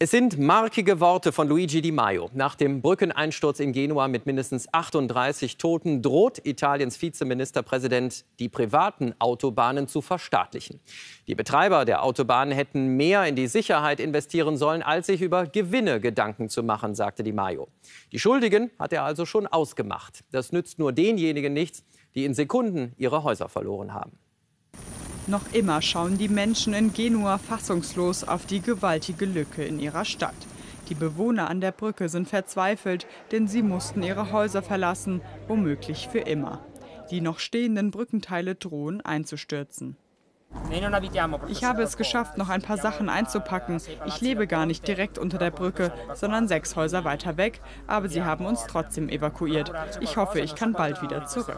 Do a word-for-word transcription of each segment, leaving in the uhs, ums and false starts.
Es sind markige Worte von Luigi Di Maio. Nach dem Brückeneinsturz in Genua mit mindestens achtunddreißig Toten droht Italiens Vizeministerpräsident, die privaten Autobahnen zu verstaatlichen. Die Betreiber der Autobahnen hätten mehr in die Sicherheit investieren sollen, als sich über Gewinne Gedanken zu machen, sagte Di Maio. Die Schuldigen hat er also schon ausgemacht. Das nützt nur denjenigen nichts, die in Sekunden ihre Häuser verloren haben. Noch immer schauen die Menschen in Genua fassungslos auf die gewaltige Lücke in ihrer Stadt. Die Bewohner an der Brücke sind verzweifelt, denn sie mussten ihre Häuser verlassen, womöglich für immer. Die noch stehenden Brückenteile drohen einzustürzen. Ich habe es geschafft, noch ein paar Sachen einzupacken. Ich lebe gar nicht direkt unter der Brücke, sondern sechs Häuser weiter weg, aber sie haben uns trotzdem evakuiert. Ich hoffe, ich kann bald wieder zurück.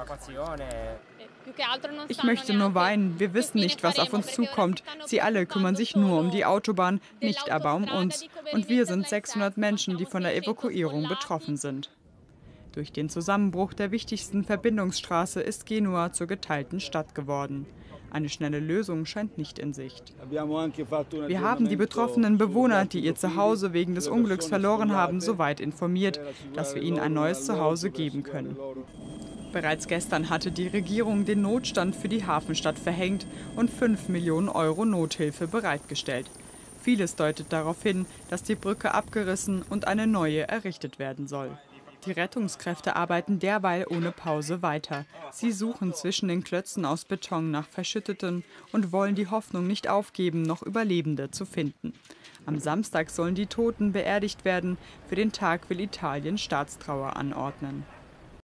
Ich möchte nur weinen. Wir wissen nicht, was auf uns zukommt. Sie alle kümmern sich nur um die Autobahn, nicht aber um uns. Und wir sind sechshundert Menschen, die von der Evakuierung betroffen sind. Durch den Zusammenbruch der wichtigsten Verbindungsstraße ist Genua zur geteilten Stadt geworden. Eine schnelle Lösung scheint nicht in Sicht. Wir haben die betroffenen Bewohner, die ihr Zuhause wegen des Unglücks verloren haben, so weit informiert, dass wir ihnen ein neues Zuhause geben können. Bereits gestern hatte die Regierung den Notstand für die Hafenstadt verhängt und fünf Millionen Euro Nothilfe bereitgestellt. Vieles deutet darauf hin, dass die Brücke abgerissen und eine neue errichtet werden soll. Die Rettungskräfte arbeiten derweil ohne Pause weiter. Sie suchen zwischen den Klötzen aus Beton nach Verschütteten und wollen die Hoffnung nicht aufgeben, noch Überlebende zu finden. Am Samstag sollen die Toten beerdigt werden. Für den Tag will Italien Staatstrauer anordnen.